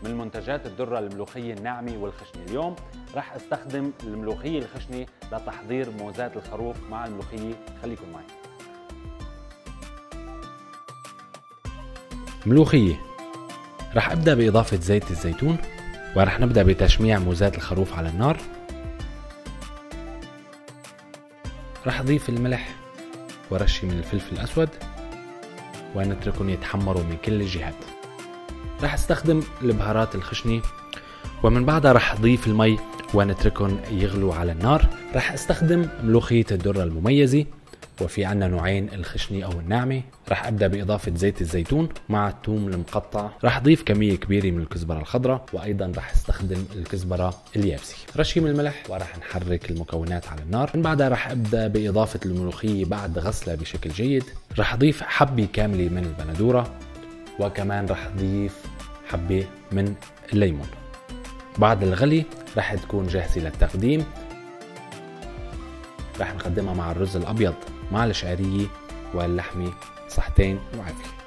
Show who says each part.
Speaker 1: من منتجات الذرة الملوخية الناعمة والخشنة. اليوم رح استخدم الملوخية الخشنة لتحضير موزات الخروف مع الملوخية. خليكم معي.
Speaker 2: ملوخية، رح أبدأ بإضافة زيت الزيتون، ورح نبدأ بتشميع موزات الخروف على النار. رح أضيف الملح ورشة من الفلفل الأسود ونتركهم يتحمروا من كل الجهات. رح استخدم البهارات الخشنة، ومن بعدها رح أضيف المي ونتركهم يغلوا على النار. رح استخدم ملوخية الذرة المميزة، وفي عنا نوعين، الخشنة أو الناعمة. رح أبدأ بإضافة زيت الزيتون مع الثوم المقطع. رح أضيف كمية كبيرة من الكزبرة الخضراء، وأيضا رح استخدم الكزبرة اليابسة. رشة من الملح، ورح نحرك المكونات على النار. من بعدها رح أبدأ بإضافة الملوخية بعد غسلها بشكل جيد. رح أضيف حبة كاملة من البندورة، وكمان رح أضيف حبة من الليمون. بعد الغلي رح تكون جاهزة للتقديم. رح نقدمها مع الرز الأبيض مع الشعرية واللحمة. صحتين وعافية.